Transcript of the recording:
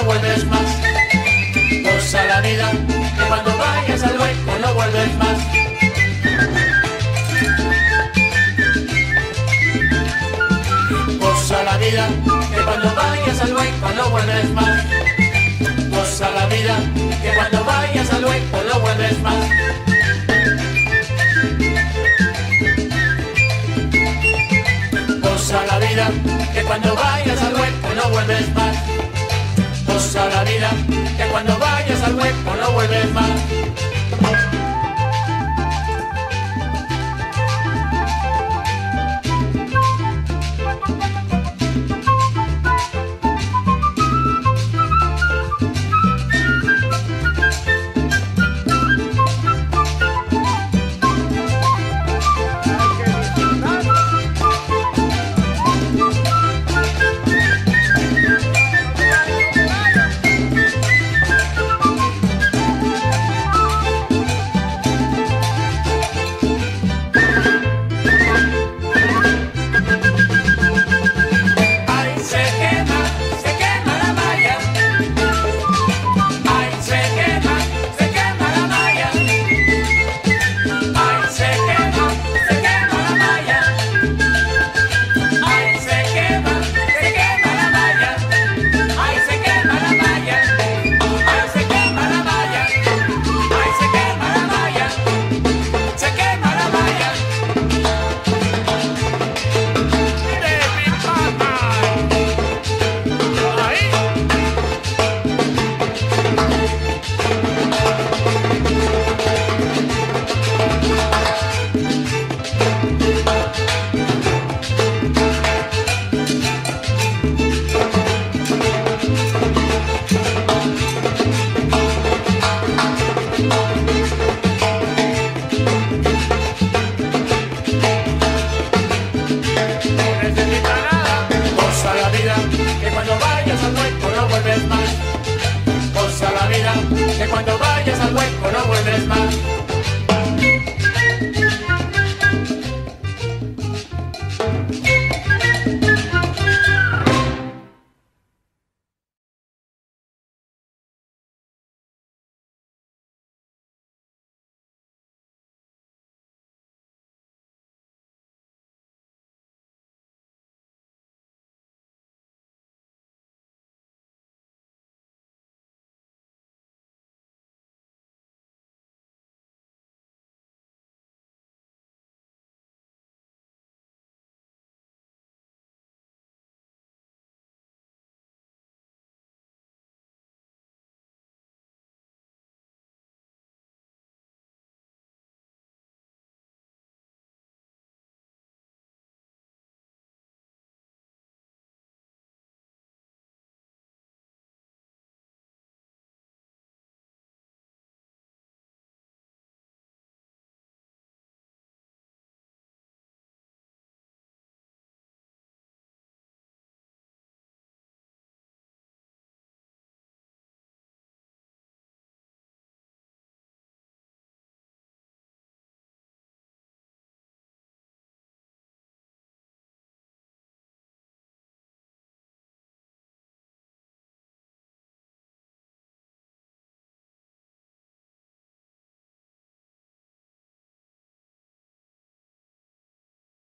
no vuelves más. Goza la vida, que cuando vayas al hueco no vuelves más. Goza la vida, que cuando vayas al hueco no vuelves más. Goza la vida, que cuando vayas al hueco no vuelves más. Goza la vida, que cuando vayas al hueco no vuelves más. Goza la vida, que cuando vayas al hueco no vuelves más. Que cuando vayas al hueco no vuelves más.